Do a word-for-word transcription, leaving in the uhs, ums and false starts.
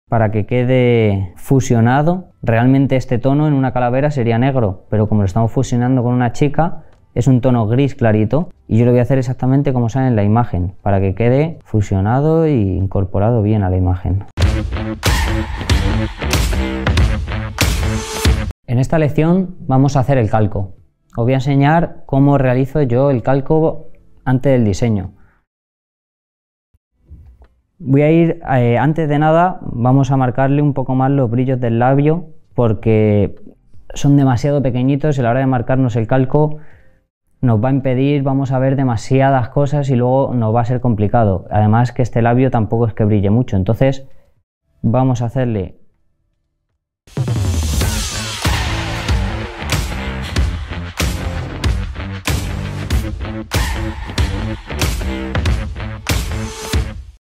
para que quede fusionado. Realmente este tono en una calavera sería negro, pero como lo estamos fusionando con una chica, es un tono gris clarito y yo lo voy a hacer exactamente como sale en la imagen, para que quede fusionado e incorporado bien a la imagen. En esta lección vamos a hacer el calco. Os voy a enseñar cómo realizo yo el calco antes del diseño. Voy a ir, eh, antes de nada, vamos a marcarle un poco más los brillos del labio porque son demasiado pequeñitos y a la hora de marcarnos el calco nos va a impedir, vamos a ver demasiadas cosas y luego nos va a ser complicado. Además que este labio tampoco es que brille mucho, entonces vamos a hacerle